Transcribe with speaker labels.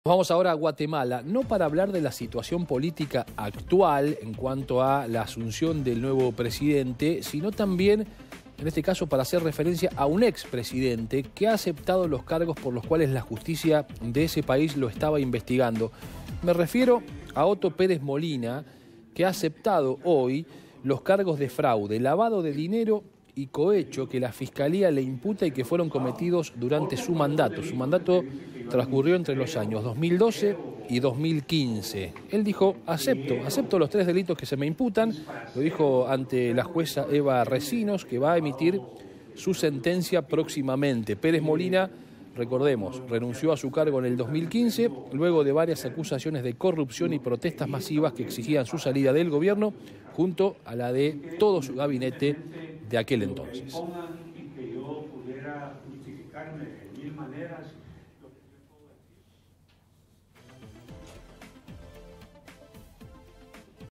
Speaker 1: Vamos ahora a Guatemala, no para hablar de la situación política actual en cuanto a la asunción del nuevo presidente, sino también, en este caso, para hacer referencia a un expresidente que ha aceptado los cargos por los cuales la justicia de ese país lo estaba investigando. Me refiero a Otto Pérez Molina, que ha aceptado hoy los cargos de fraude, lavado de dinero y cohecho que la Fiscalía le imputa y que fueron cometidos durante su mandato. Su mandato transcurrió entre los años 2012 y 2015. Él dijo, acepto los 3 delitos que se me imputan. Lo dijo ante la jueza Eva Recinos, que va a emitir su sentencia próximamente. Pérez Molina, recordemos, renunció a su cargo en el 2015, luego de varias acusaciones de corrupción y protestas masivas que exigían su salida del gobierno, junto a la de todo su gabinete de aquel entonces.